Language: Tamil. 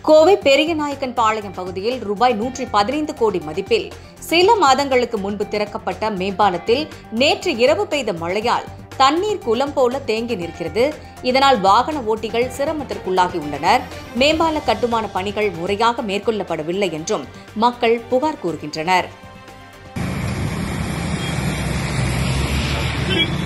கோவை பெரியநாயக்கன் பாளையம் பகுதியில் ரூபாய் 115 கோடி மதிப்பில் சில மாதங்களுக்கு முன்பு திறக்கப்பட்ட மேம்பாலத்தில் நேற்று இரவு பெய்த மழையால் தண்ணீர் குளம் போல தேங்கி நிற்கிறது. இதனால் வாகன ஓட்டிகள் சிரமத்திற்குள்ளாகி உள்ளனர். மேம்பால கட்டுமான பணிகள் முறையாக மேற்கொள்ளப்படவில்லை என்றும் மக்கள் புகார் கூறுகின்றனர்.